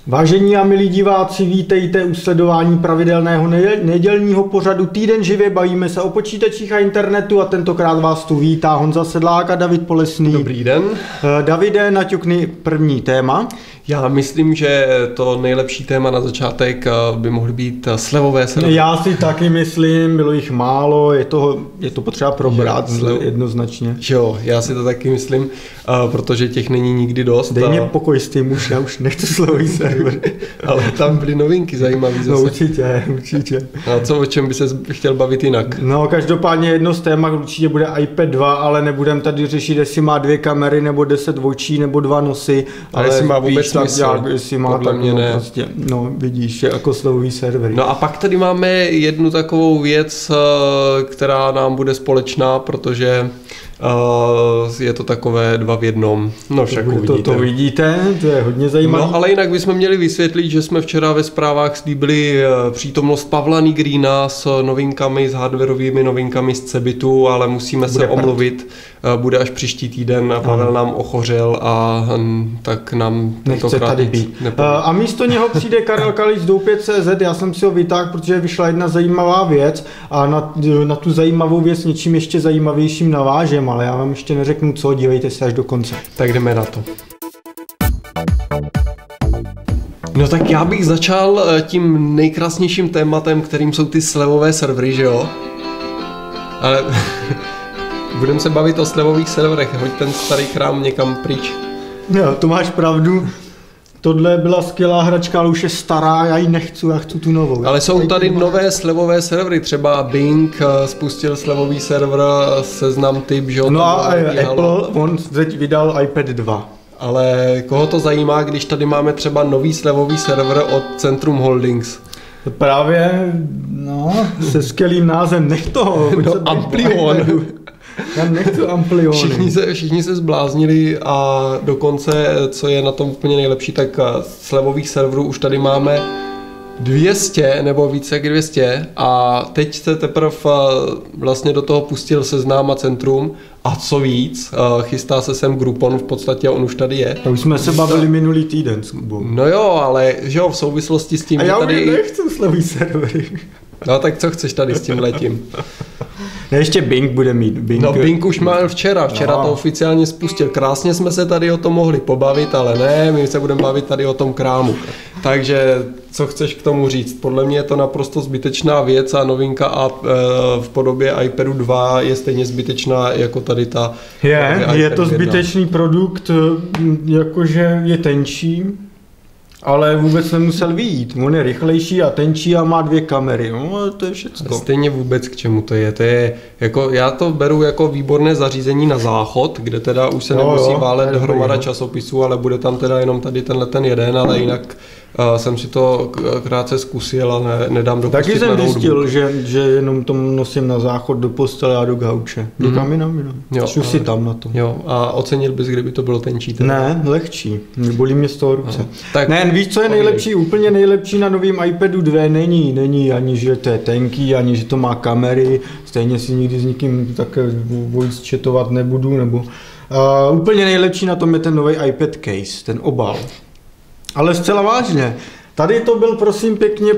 Vážení a milí diváci, vítejte u sledování pravidelného nedělního pořadu Týden živě, bavíme se o počítačích a internetu a tentokrát vás tu vítá Honza Sedlák a David Polesný. Dobrý den. Davide, naťukni první téma. Já myslím, že to nejlepší téma na začátek by mohly být slevové servery. Já si taky myslím, bylo jich málo, je to potřeba probrat jednoznačně. Jo, já si to taky myslím, protože těch není nikdy dost. Dej mě pokoj s tím, já už nechci slevový server. Ale tam byly novinky zajímavé zase. No určitě. A o čem by se chtěl bavit jinak? No každopádně jedno z témat určitě bude iPad 2, ale nebudem tady řešit, jestli má 2 kamery, nebo 10 očí, nebo 2 nosy. Ale jestli má vůbec smysl, jestli má tak, mě ne. Prostě, no vidíš, jako slevový servery. No a pak tady máme jednu takovou věc, která nám bude společná, protože je to takové 2 v 1. No však uvidíte. To vidíte, to je hodně zajímavé. No ale jinak bychom měli vysvětlit, že jsme včera ve zprávách slíbili přítomnost Pavla Nigrína s novinkami, s hardwarovými novinkami z Cebitu, ale musíme se omluvit. Bude až příští týden, Pavel nám ochořel a tak nám tentokrát tady být. A místo něho přijde Karel Kalíč z Doupě.cz, já jsem si ho vytáhl, protože vyšla jedna zajímavá věc a na tu zajímavou věc něčím ještě zajímavějším navážem, ale já vám ještě neřeknu co, dívejte se až do konce. Tak jdeme na to. No tak já bych začal tím nejkrásnějším tématem, kterým jsou ty slevové servery, že jo? Ale budeme se bavit o slevových serverech, hoď ten starý krám někam pryč. Jo, to máš pravdu. Tohle byla skvělá hračka, ale už je stará, já ji nechci, já chci tu novou. Ale jsou tady nové slevové servery, třeba Bing spustil slevový server, Seznam Tip, že jo? No a Apple, on teď vydal iPad 2. Ale koho to zajímá, když tady máme třeba nový slevový server od Centrum Holdings? Právě, no, se skvělým názvem, nech toho. No, Amplion. Já nechci Ampliony. Všichni se zbláznili a dokonce, co je na tom úplně nejlepší, tak slevových serverů už tady máme 200 nebo více jak 200 a teď se teprve vlastně do toho pustil Seznam a Centrum a co víc, chystá se sem Groupon, v podstatě on už tady je. A už jsme se bavili minulý týden s Kubou. No jo, ale že jo, v souvislosti s tím, a že já tady... já nechci slevový servery. No tak co chceš tady s tím letím? Ne, ještě Bing bude mít. Bing už měl včera to oficiálně spustil. Krásně jsme se tady o tom mohli pobavit, ale ne, my se budeme bavit tady o tom krámu. Takže co chceš k tomu říct? Podle mě je to naprosto zbytečná věc a novinka a v podobě iPadu 2 je stejně zbytečná jako tady ta. Je to zbytečný produkt, jakože je tenčí. Ale vůbec nemusel vyjít. On je rychlejší a tenčí a má 2 kamery. No, to je všecko. Stejně vůbec k čemu to je. To je jako, já to beru jako výborné zařízení na záchod, kde teda už se nemusí válet hromada časopisů, ale bude tam teda jenom tady ten jeden, ale jinak jsem si to krátce zkusil a nedám dopustit na notebook. Taky jsem zjistil, že jenom to nosím na záchod do postele a do gauče. Někam jinam. Čtu si tam na to. Jo, a ocenil bys, kdyby to bylo tenčí? Teda? Ne, lehčí. Bolí mě z toho ruce. Tak, ne, víš, co je nejlepší? Úplně nejlepší na novém iPadu 2 není ani, že to je tenký, ani, že to má kamery. Stejně si nikdy s nikým tak voice chatovat nebudu. Úplně nejlepší na tom je ten nový iPad case, ten obal. Ale zcela vážně, tady to byl prosím pěkně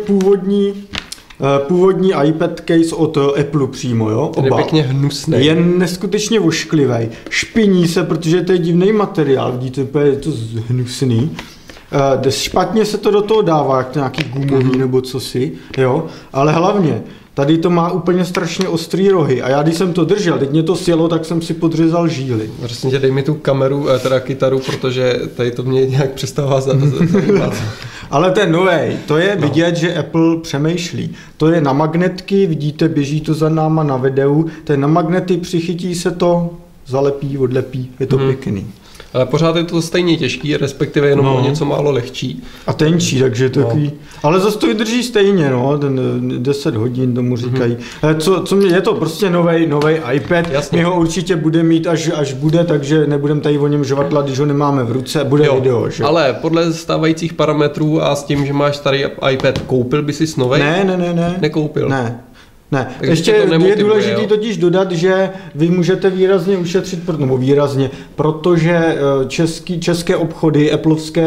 původní iPad case od Apple přímo, jo? Ten je pěkně hnusný. Je neskutečně ošklivý, špiní se, protože to je divný materiál, vidíte, je to hnusný. Špatně se to do toho dává, jak to nějaký gumový nebo cosi, jo? Ale hlavně, tady to má úplně strašně ostrý rohy a já když jsem to držel, teď mě to sjelo, tak jsem si podřezal žíly. Vlastně tě dej mi tu kameru, teda kytaru, protože tady to mě nějak přestává zajímat. Ale ten novej, to je vidět, že Apple přemýšlí. To je na magnetky, vidíte, běží to za náma na videu, to je na magnety, přichytí se to, zalepí, odlepí, je to pěkný. Ale pořád je to stejně těžký, respektive jenom o něco málo lehčí. A tenčí, takže takový. Ale zase to vydrží stejně, ten 10 hodin tomu říkají. Je to prostě novej iPad. Jasně. My ho určitě bude mít, až bude, takže nebudeme tady o něm žvatlat, když ho nemáme v ruce, bude video, že? Ale podle stávajících parametrů a s tím, že máš starý iPad, koupil by si novej? Ne. Nekoupil. Ne. Ještě je důležité totiž dodat, že vy můžete výrazně ušetřit, protože české obchody, applovské,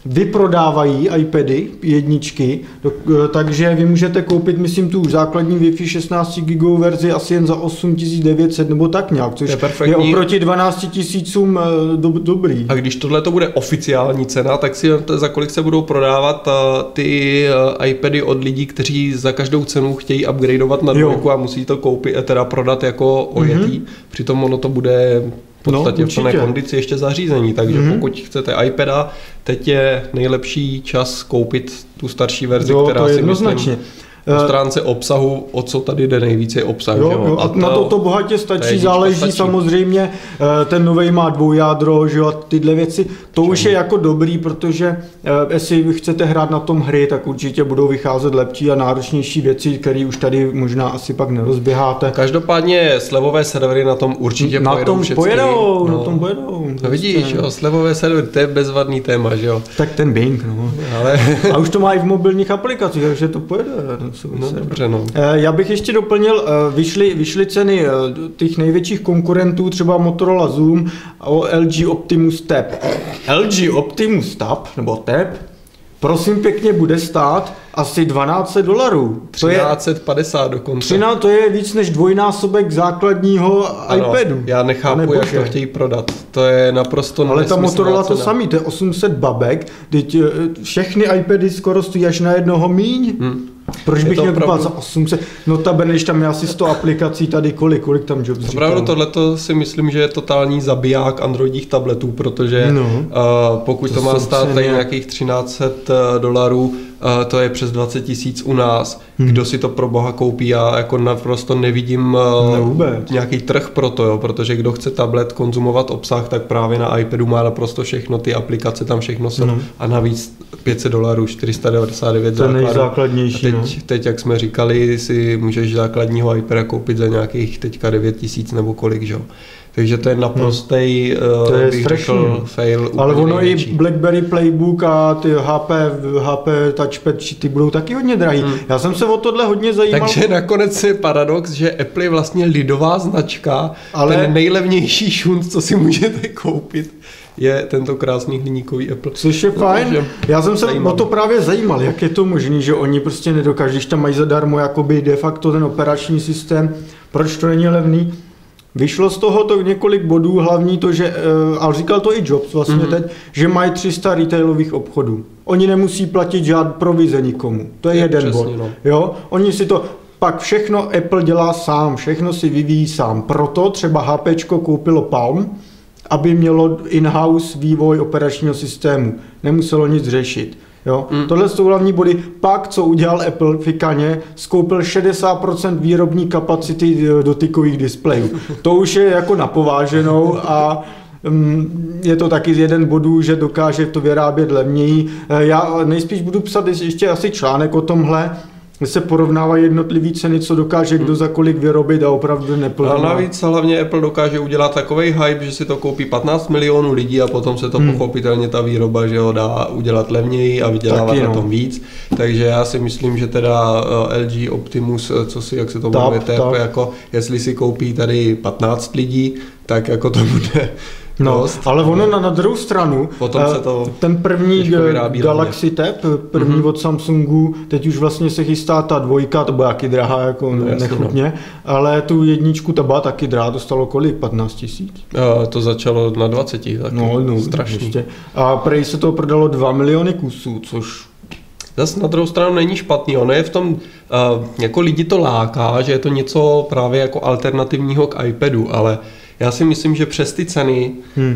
vyprodávají iPady jedničky, takže vy můžete koupit, myslím, tu základní Wi-Fi 16 GB verzi asi jen za 8900 nebo tak nějak, což je oproti 12 000 dobrý. A když tohle to bude oficiální cena, tak si za kolik se budou prodávat ty iPady od lidí, kteří za každou cenu chtějí upgradeovat na dvojku a musí to koupit, teda prodat jako ojetý. Přitom ono to bude v podstatě v plné kondici ještě zařízení, takže pokud chcete iPada, teď je nejlepší čas koupit tu starší verzi, která si myslím po stránce obsahu, o co tady jde nejvíc, je obsah. Jo, a na to bohatě stačí, záleží samozřejmě, ten novej má dvoujádro, že jo, a tyhle věci, to už je jako dobrý, protože jestli vy chcete hrát na tom hry, tak určitě budou vycházet lepší a náročnější věci, které už tady možná asi pak nerozběháte. Každopádně slevové servery na tom určitě na tom pojedou. No vidíš, jo, slevové servery, to je bezvadný téma, že jo. Tak ten Bing, no. Ale... A už to má i v mobilních aplikacích, takže to pojede. No, dobře, no. Já bych ještě doplnil, vyšly ceny těch největších konkurentů, třeba Motorola Zoom a LG Optimus Tab. LG Optimus Tab, nebo Tab, prosím pěkně, bude stát asi $1200. 1350 dokonce. To je víc než dvojnásobek základního iPadu. Já nechápu, jak to chtějí prodat. To je naprosto ale ta Motorola to samý, to je 800 babek, teď všechny iPady skoro stojí až na jednoho míň. Proč bych měl kupovat za 800? Notabene, když tam je asi 100 aplikací tady, kolik tam Jobs říkal. Opravdu tohleto si myslím, že je totální zabiják androidních tabletů, protože pokud to má stát tady nějakých $1300, to je přes 20 000 u nás. Kdo si to pro boha koupí? Já jako naprosto nevidím nějaký trh pro to, jo, protože kdo chce tablet konzumovat obsah, tak právě na iPadu má naprosto všechno, ty aplikace tam všechno jsou a navíc $500, 499 základů. To je nejzákladnější. Teď, jak jsme říkali, si můžeš základního iPada koupit za nějakých teďka 9 000 nebo kolik, že jo. Takže to je naprostej, bych řekl, fail. Ale ono největší. I BlackBerry Playbook a ty HP Touchpad, ty budou taky hodně drahý. Já jsem se o tohle hodně zajímal. Takže nakonec je paradox, že Apple je vlastně lidová značka, ale ten nejlevnější šunt, co si můžete koupit, je tento krásný hliníkový Apple. Což je fajn. Já jsem se o to právě zajímal, jak je to možný, že oni prostě nedokáží, když tam mají zadarmo jakoby de facto ten operační systém, proč to není levný? Vyšlo z toho to několik bodů, hlavní to, že, ale říkal to i Jobs vlastně teď, že mají 300 retailových obchodů. Oni nemusí platit žádný provize nikomu. To je jeden přesně, bod. No. Jo? Oni si to, pak všechno Apple dělá sám, všechno si vyvíjí sám. Proto třeba HPčko koupilo Palm, aby mělo in-house vývoj operačního systému. Nemuselo nic řešit. Jo? Tohle jsou hlavní body. Pak, co udělal Apple fikaně, skoupil 60% výrobní kapacity dotykových displejů. To už je jako napováženou a je to taky z jeden bodů, že dokáže to vyrábět levněji. Já nejspíš budu psat ještě asi článek o tomhle, kde se porovnávají jednotlivý ceny, co dokáže kdo za kolik vyrobit a opravdu neplná. A navíc hlavně Apple dokáže udělat takovej hype, že si to koupí 15 milionů lidí a potom se to pochopitelně ta výroba, že ho dá udělat levněji a vydělávat na tom víc. Takže já si myslím, že teda LG Optimus, jak se to jmenuje, jako jestli si koupí tady 15 lidí, tak jako to bude... No, ale ono na druhou stranu, potom se to ten první Galaxy Tab, první od Samsungu, teď už vlastně se chystá ta dvojka, to byla taky drahá, jako nechutně, ale tu jedničku ta byla taky drahá, to stalo kolik? 15 000? To začalo na 20, tak strašný. Ještě. A prej se to prodalo 2 miliony kusů, což... Zase na druhou stranu není špatný, ono je v tom, jako lidi to láká, že je to něco právě jako alternativního k iPadu, ale já si myslím, že přes ty ceny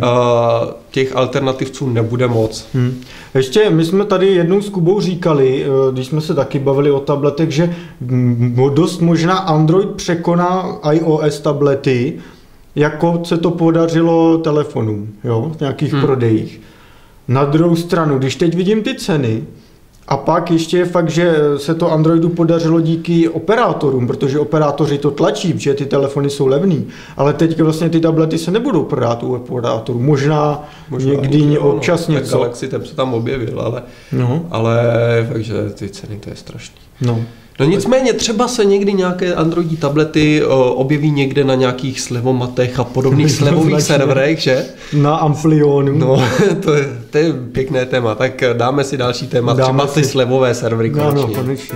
těch alternativců nebude moc. Ještě my jsme tady jednou s Kubou říkali, když jsme se taky bavili o tabletech, že dost možná Android překoná iOS tablety, jako se to podařilo telefonům, jo, v nějakých prodejích. Na druhou stranu, když teď vidím ty ceny, a pak ještě je fakt, že se to Androidu podařilo díky operátorům, protože operátoři to tlačí, že ty telefony jsou levný, ale teď vlastně ty tablety se nebudou prodat u operátorů. Možná někdy občas něco. Tak Galaxy Tab se tam objevil, ale fakt, že ty ceny, to je strašný. No. No nicméně třeba se někdy nějaké Androidí tablety objeví někde na nějakých slevomatech a podobných slevových serverech, že? Na Amplionu. No, to je pěkné téma, tak dáme si další téma, třeba ty slevové servery konečně. No, konečně.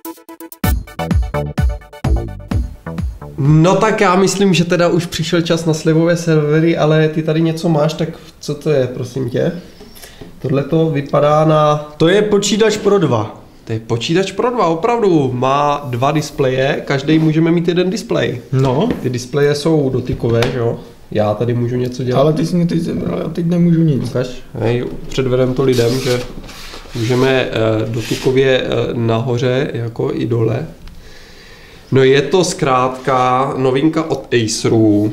No tak já myslím, že teda už přišel čas na slevové servery, ale ty tady něco máš, tak co to je, prosím tě? Tohle to vypadá na... To je počítač pro 2. To je počítač pro 2, opravdu. Má 2 displeje, každý můžeme mít jeden displej. No. Ty displeje jsou dotykové, jo? Já tady můžu něco dělat. Ale ty jsi mě teď zebral, já teď nemůžu nic. Ukaž, hej, předvedem to lidem, že můžeme dotykově nahoře, jako i dole. No je to zkrátka novinka od Acerů.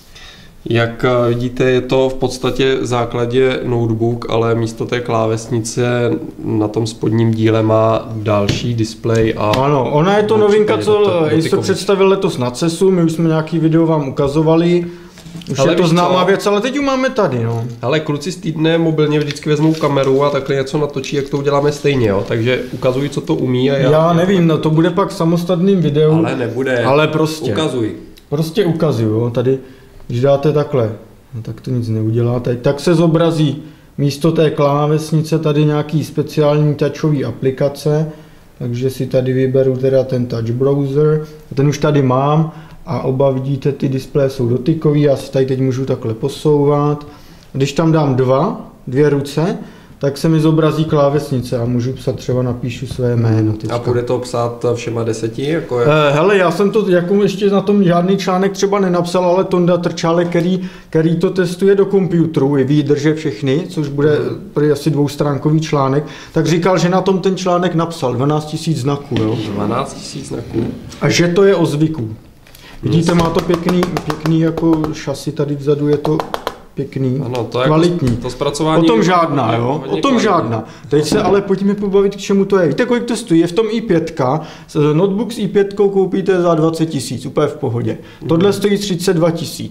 Jak vidíte, je to v podstatě v základě notebook, ale místo té klávesnice na tom spodním díle má další displej. Ano, ona je to novinka, co Acer představil letos na CESu, my už jsme nějaký video vám ukazovali. Už ale je to známá věc, ale teď ji máme tady, no. Ale kluci z týdne mobilně vždycky vezmou kameru a takhle něco natočí, jak to uděláme stejně, jo. Takže ukazuj, co to umí a já nevím, no to bude pak v samostatným videu. Ale nebude. Ale prostě. Ukazuj. Prostě ukazuju, jo. Tady, když dáte takhle, no tak to nic neudělá. Tak se zobrazí místo té klávesnice tady nějaký speciální touchový aplikace. Takže si tady vyberu teda ten touch browser. Ten už tady mám. A oba vidíte, ty displeje jsou dotykový, já si tady teď můžu takhle posouvat. Když tam dám dvě ruce, tak se mi zobrazí klávesnice a můžu psat, třeba napíšu své jméno. Teďka. A bude to psát všema 10? Jako hele, já jsem to jako ještě na tom žádný článek třeba nenapsal, ale Tonda Trčále, který to testuje do počítačů, i výdrže všechny, což bude asi 2stránkový článek, tak říkal, že na tom ten článek napsal 12 000 znaků. Jo? 12 000 znaků. A že to je o zvyku. Vidíte, má to pěkný jako šasi, tady vzadu je to pěkný, ano, to kvalitní. Jako to zpracování o tom žádná, jo? O tom žádná. Teď se ale pojďme pobavit, k čemu to je. Víte, kolik to stojí? Je v tom i5, notebook s i5 koupíte za 20 000, úplně v pohodě. Tohle stojí 32 000.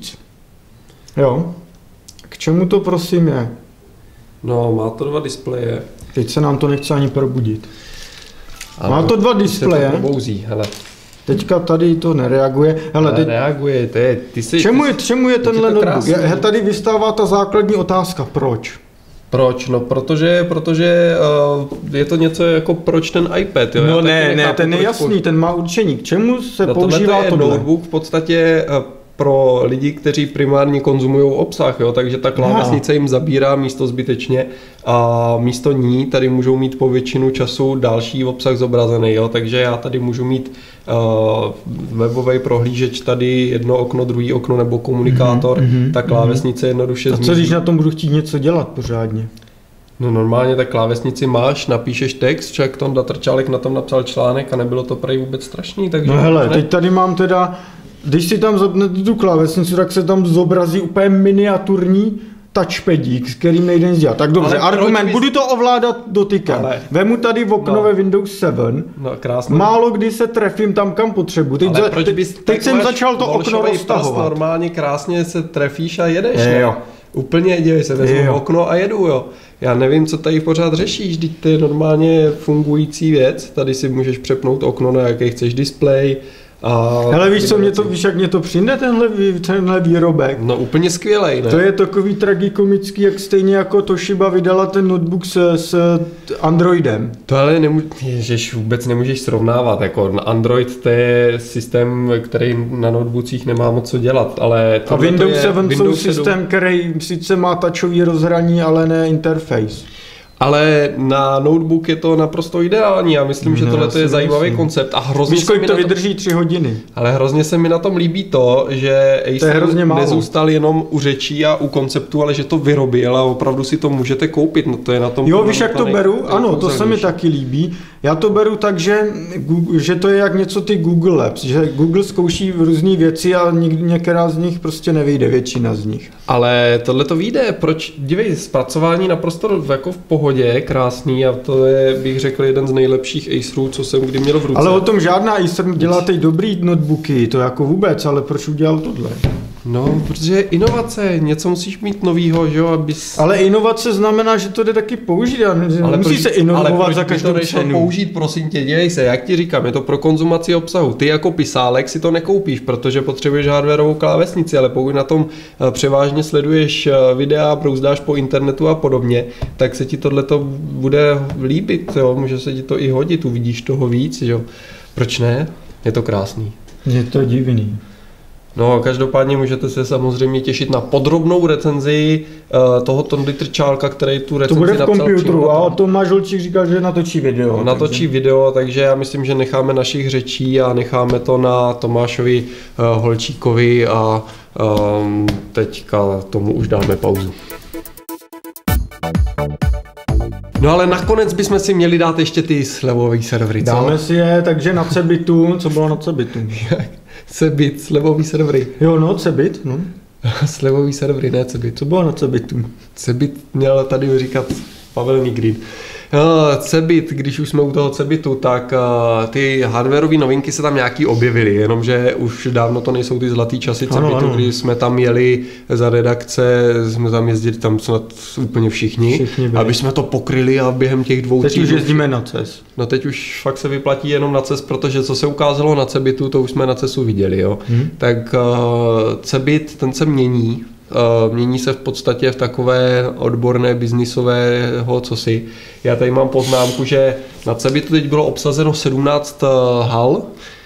Jo? K čemu to prosím je? No, má to 2 displeje. Teď se nám to nechce ani probudit. Má to 2 displeje. To probouzí, hele. Teďka tady to nereaguje. Hele, teď... Reaguje, to je... Čemu je tenhle notebook? Tady vystává ta základní otázka, proč? Proč? No, protože je to něco jako proč ten iPad, jo? No ne, ten je jasný, ten má určení. K čemu se používá tohle? To je notebook v podstatě pro lidi, kteří primárně konzumují obsah, jo? Takže ta klávesnice jim zabírá místo zbytečně a místo ní tady můžou mít po většinu času další obsah zobrazený, jo? Takže já tady můžu mít webový prohlížeč, tady jedno okno, druhý okno nebo komunikátor, ta klávesnice jednoduše zmizí. A co když na tom budu chtít něco dělat pořádně? No normálně tak klávesnici máš, napíšeš text, člověk Tonda Trčálek na tom napsal článek a nebylo to prej vůbec strašný, takže... No hele, teď tady mám teda, když si tam zapnete tu klávesnici, tak se tam zobrazí úplně miniaturní touchpadík, s kterým nejde nic dělat. Tak dobře, argument, budu to ovládat dotykem. Vemu tady v okno ve Windows 7, málo kdy se trefím tam, kam potřebuji. Teď jsem začal to okno roztahovat. Normálně krásně se trefíš a jedeš, jo. Úplně dívej se, vezmu okno a jedu, jo. Já nevím, co tady pořád řešíš, teď to je normálně fungující věc. Tady si můžeš přepnout okno, na jaký chceš displej. Hele, víš co, jak mě to přijde tenhle výrobek? No úplně skvělej, ne? To je takový tragikomický, jak stejně jako Toshiba vydala ten notebook s Androidem. To ale vůbec nemůžeš srovnávat, jako Android to je systém, který na notebookích nemá moc co dělat, ale... A Windows 7 jsou systém, který sice má touchový rozhraní, ale ne interface. Ale na notebook je to naprosto ideální. Já myslím, že tohle je zajímavý koncept a hrozně víš, kolik to vydrží 3 hodiny. Ale hrozně se mi na tom líbí to, že Acer nezůstal jenom u řečí a u konceptu, ale že to vyrobil a opravdu si to můžete koupit. No to je na tom. Jo, víš, jak to beru? Ano, to se mi taky líbí. Já to beru tak, že to je jak něco ty Google Labs, že Google zkouší různé věci a některá z nich prostě nevyjde, většina z nich. Ale tohle to vyjde. Proč? Dívej, zpracování naprosto jako v pohodě, krásný a to je, bych řekl, jeden z nejlepších Acerů, co jsem kdy měl v ruce. Ale o tom žádná Acer dělá teď dobrý notebooky, to jako vůbec, ale proč udělal tohle? No, protože inovace, něco musíš mít novýho, že jo, abys... Ale inovace znamená, že to jde taky použít, ale musí se inovovat za každou cenu. Použít, prosím tě, dělej se, jak ti říkám, je to pro konzumaci obsahu. Ty jako pisálek si to nekoupíš, protože potřebuješ hardwarovou klávesnici, ale pokud na tom převážně sleduješ videa, brouzdáš po internetu a podobně, tak se ti tohleto bude líbit, jo, může se ti to i hodit, uvidíš toho víc, jo. Proč ne? Je to krásný. Je to divný. No, každopádně můžete se samozřejmě těšit na podrobnou recenzi toho Tondy Trčálka, který tu recenzi napsal. To bude v komputeru a Tomáš Holčík říkal, že natočí video. No, natočí video, takže já myslím, že necháme našich řečí a necháme to na Tomášovi Holčíkovi a teďka tomu už dáme pauzu. No ale nakonec bychom si měli dát ještě ty slevové servery, co? Dáme si je, takže na Cebitu, co bylo na Cebitu? Cebit, slevový servery. Jo, no, Cebit, no. Slevový servery, ne Cebit. Co bylo na Cebitu? Cebit měl tady říkat Pavel Nigrin. Cebit, když už jsme u toho Cebitu, tak ty hardwareové novinky se tam nějaký objevily, jenomže už dávno to nejsou ty zlatý časy Cebitu, kdy jsme tam jeli za redakce, jsme tam jezdili tam snad úplně všichni aby jsme to pokryli a během těch 2 týdnů... Teď už jezdíme na CES. No teď už fakt se vyplatí jenom na CES, protože co se ukázalo na Cebitu, to už jsme na CESu viděli, jo. Tak Cebit, ten se mění. Mění se v podstatě v takové odborné biznisového cosi. Já tady mám poznámku, že na Cebitu teď bylo obsazeno 17 hal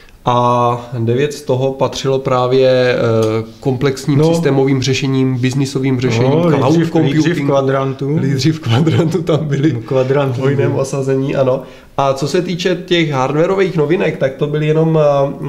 a 9 z toho patřilo právě komplexním systémovým řešením, biznisovým řešením, cloud computingu. Lídři v kvadrantu tam byli v hojném osazení, ano. A co se týče těch hardwareových novinek, tak to byly jenom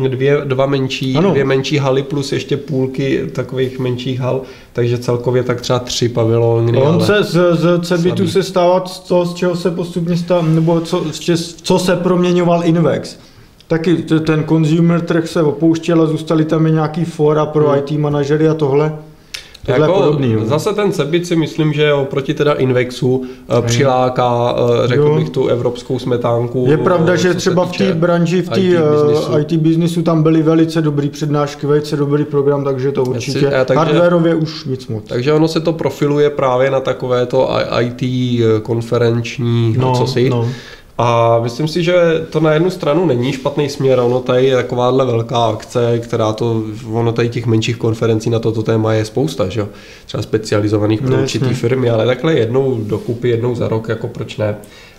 dvě menší haly plus ještě půlky takových menších hal, takže celkově tak třeba 3 pavilony. On se z Cebitu se stává to, z čeho se postupně stává, nebo co se proměňoval Invex. Taky ten consumer trh se opouštěl a zůstaly tam i nějaký fóra pro IT manažery a tohle. Jako podobný, zase ten Cebit si myslím, že oproti teda Invexu přiláká, řekl bych, tu evropskou smetánku. Je pravda, že třeba v té branži, v té IT biznisu tam byly velice dobrý přednášky, velice dobrý program, takže to určitě hardwareově už nic moc. Takže ono se to profiluje právě na takovéto IT konferenční cosi. A myslím si, že to na jednu stranu není špatný směr, ono tady je takováhle velká akce, ono tady těch menších konferencí na toto téma je spousta, že jo? Třeba specializovaných pro určitý firmy, ale takhle jednou dokupy, jednou za rok, jako proč ne.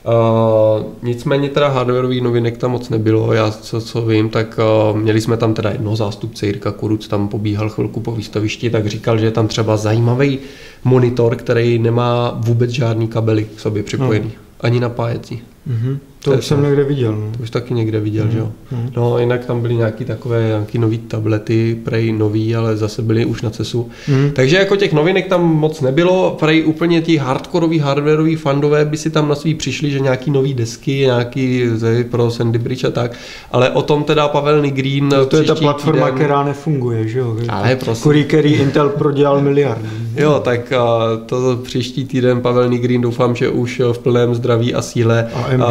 Nicméně teda hardwareový novinek tam moc nebylo, já co vím, tak měli jsme tam teda jednoho zástupce, Jirka Kuruc, tam pobíhal chvilku po výstavišti, tak říkal, že je tam třeba zajímavý monitor, který nemá vůbec žádný kabely k sobě připojený, ani napájecí. To už jsem někde viděl. No. To už taky někde viděl, že jo. No jinak tam byly nějaký nový tablety, prej nový, ale zase byly už na CESu. Takže jako těch novinek tam moc nebylo, prej úplně ti hardkorový, hardwareový fandové by si tam na svý přišli, že nějaký nový desky, nějaký pro Sandy Bridge a tak, ale o tom teda Pavel Nigrin to je ta platforma, která nefunguje, že jo. Ale prosím. Který Intel prodělal miliardy. Jo, tak to příští týden Pavel Nigrin doufám, že už v plném zdraví a síle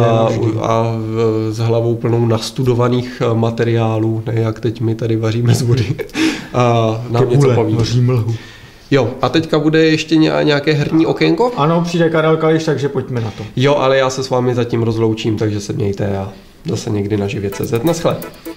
a s hlavou plnou nastudovaných materiálů, ne jak teď my tady vaříme z vody. A nám něco poví. Jo, a teďka bude ještě nějaké herní okénko? Ano, přijde Karel Kališ, takže pojďme na to. Jo, ale já se s vámi zatím rozloučím, takže se mějte a zase někdy na živě.cz. Naschle.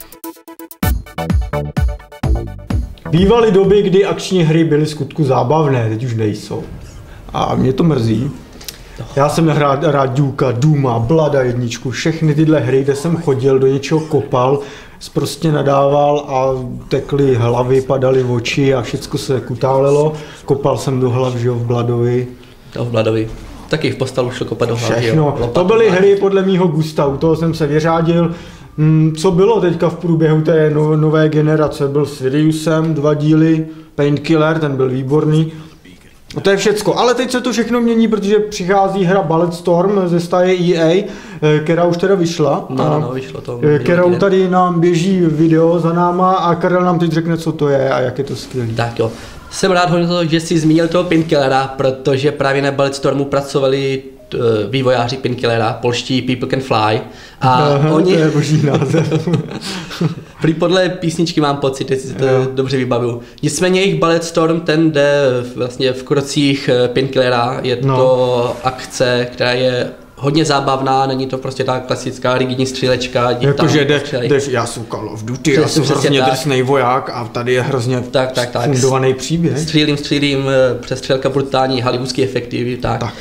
Bývaly doby, kdy akční hry byly skutku zábavné, teď už nejsou. A mě to mrzí. Já jsem rád Duka, Duma, Blada 1, všechny tyhle hry, kde jsem chodil, do něčeho kopal, prostě nadával a tekly hlavy, padaly oči a všecko se kutálelo. Kopal jsem do hlav, že jo, v Bladovi. No, v Bladovi. Taky v Postalu šlo kopat do hlavy. Všechno. To byly hry podle mýho gusta, u toho jsem se vyřádil. Co bylo teďka v průběhu té nové generace? Byl s Siriusem, 2 díly, Painkiller, ten byl výborný. To je všecko, ale teď se to všechno mění, protože přichází hra Bulletstorm ze stáje EA, která už teda vyšla. No, vyšlo to. Kterou tady nám běží video za náma a Karel nám teď řekne, co to je a jak je to skvělý. Tak jo, jsem rád, že jsi zmínil toho Painkillera, protože právě na Bulletstormu pracovali vývojáři Painkillera, polští People Can Fly. A oni... To je boží název. Prý podle písničky mám pocit, jestli si to dobře vybavuju. Nicméně jejich Ballet Storm, ten jde vlastně v krocích Painkillera, je to akce, která je hodně zábavná, není to prostě ta klasická rigidní střílečka. Jakože jdeš, já jsem Call of Duty, já jsem hrozně drsnej voják a tady je hrozně fundovaný příběh. Střílím, přestřelka brutální, hollywoodský efekty, tak.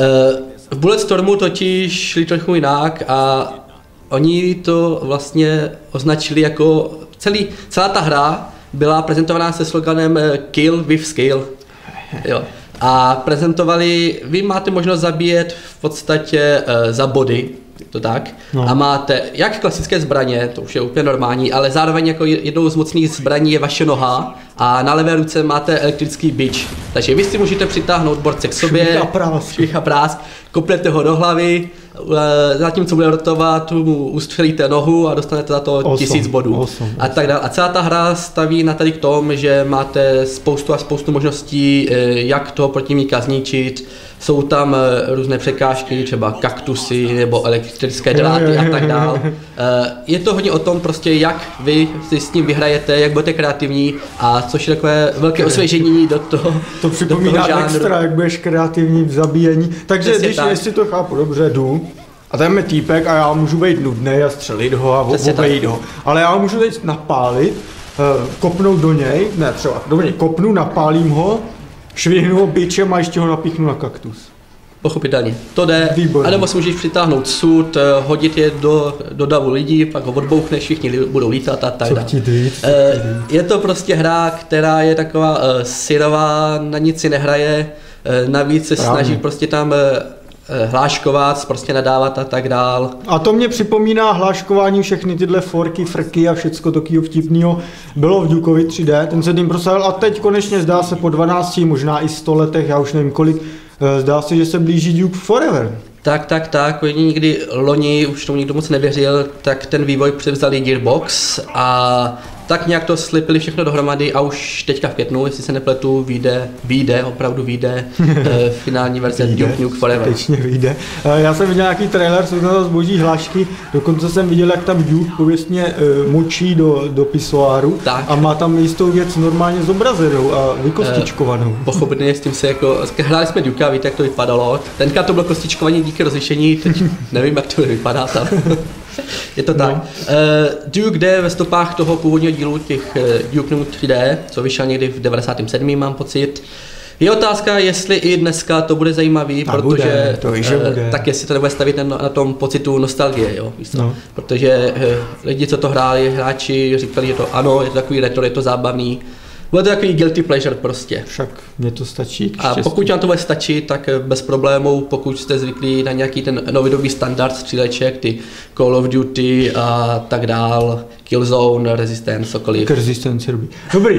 V Bulletstormu totiž šli trochu jinak a oni to vlastně označili jako celá ta hra byla prezentovaná se sloganem Kill with Skill. Jo. A prezentovali, vy máte možnost zabíjet v podstatě za body, to tak, a máte jak klasické zbraně, to už je úplně normální, ale zároveň jako jednou z mocných zbraní je vaše noha a na levé ruce máte elektrický bič. Takže vy si můžete přitáhnout borce k sobě, švih a prásk, kopnete ho do hlavy, zatímco bude rotovat, mu ustřelíte nohu a dostanete za to 1000 bodů. A tak dále. A celá ta hra staví na tady k tom, že máte spoustu možností, jak toho protivníka zničit. Jsou tam různé překážky, třeba kaktusy nebo elektrické dráty a tak dále. Je to hodně o tom prostě, jak vy si s tím vyhrajete, jak budete kreativní a což je takové velké osvěžení do toho. To připomíná extra, jak budeš kreativní v zabíjení. Takže jestli to chápu dobře, jdu a tam je týpek a já můžu být nudnej a střelit ho a obejít ho. Ale já ho můžu teď napálit, kopnout do něj, kopnu, napálím ho, švihnu ho bičem a ještě ho napíchnu na kaktus. Pochopitelně, to jde. Výborný. A nebo si můžeš přitáhnout sud, hodit je do davu lidí, pak ho odbouchneš, všichni budou lítat a tak dále. Je to prostě hra, která je taková syrová, na nic si nehraje, navíc se snaží prostě tam hláškovat, prostě nadávat a tak dál. A to mě připomíná hláškování, všechny tyhle forky, frky a všecko takového vtipného bylo v Dukeovi 3D, ten se tím prosadil a teď konečně zdá se po 12, možná i 100 letech, já už nevím kolik, zdá se, že se blíží Duke Forever. Tak, oni někdy loni, už tomu nikdo moc nevěřil, tak ten vývoj převzali Gearbox a tak nějak to slipili všechno dohromady a už teďka v květnu, jestli se nepletu, opravdu vyjde finální verze Duke Nukem Forever. Skutečně vyjde. Já jsem viděl nějaký trailer, jsou tam zboží hlášky, dokonce jsem viděl, jak tam Duke pověstně močí do pisoáru a má tam jistou věc normálně zobrazenou a vykostičkovanou. Pochopitelně s tím se jako, hráli jsme Duke a víte, jak to vypadalo. Tenka to bylo kostičkování díky rozlišení, teď nevím, jak to vypadá tam. Je to tak. Duke jde ve stopách toho původního dílu těch Duke Nukem 3D, co vyšel někdy v 97. mám pocit. Je otázka, jestli i dneska to bude zajímavý, protože bude. Tak jestli to nebude stavit na tom pocitu nostalgie, jo, protože lidi, co to hráli, hráči říkali, že to ano, je to takový retro, je to zábavný. Bude to takový guilty pleasure prostě. Však mně to stačí. A pokud vám to bude stačit, tak bez problémů, pokud jste zvyklí na nějaký ten novodobý standard stříleček, ty Call of Duty a tak dál, Killzone, Resistance, cokoliv. Resistance je dobrý.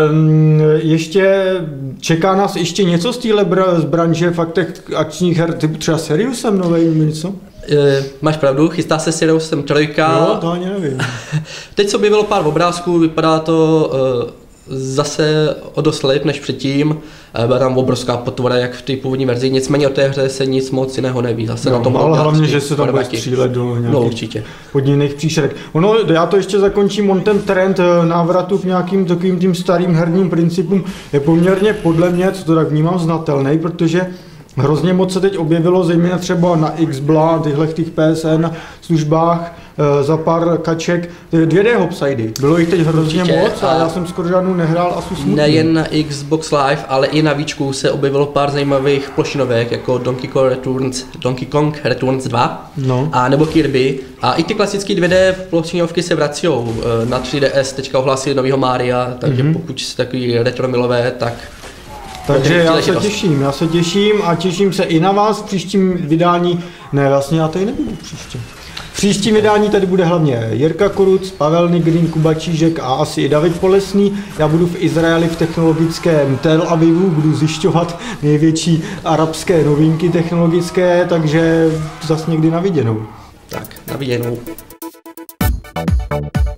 Ještě čeká nás ještě něco z téhle z branže fakt těch akčních her, typu třeba Seriusem novej něco? Máš pravdu, chystá se Seriusem 3. Jo, to ani nevím. Teď se objevilo pár obrázků, vypadá to zase o dost lépe než předtím. Byla tam obrovská potvora, jak v té původní verzi, nicméně o té hře se nic moc jiného neví. Zase na tom ale hlavně, že se tam bude střílet do nějakých podivných příšerek. Já to ještě zakončím, ten trend návratu k nějakým takovým tím starým herním principům je poměrně podle mě, co to tak vnímám, znatelný, protože hrozně moc se teď objevilo, zejména třeba na Xbla, těch PSN službách, za pár kaček, 2D hopsidy. Bylo jich teď hrozně moc a já jsem skoro žádnou nehrál a smutný. Nejen na Xbox Live, ale i na víčku se objevilo pár zajímavých plošinovek, jako Donkey Kong Returns 2 a nebo Kirby. A i ty klasické 2D plošinovky se vracujou. Na 3DS teďka ohlásili novýho Mária, takže pokud jste takový retro milové, tak takže já se těším a těším se i na vás v příštím vydání. Ne, vlastně já tady nebudu příště. V příštím vydání tady bude hlavně Jirka Koruc, Pavel Nigrin, Kuba Čížek a asi i David Polesný. Já budu v Izraeli v technologickém Tel Avivu, budu zjišťovat největší arabské novinky technologické, takže zase někdy na viděnou. Tak, na viděnou.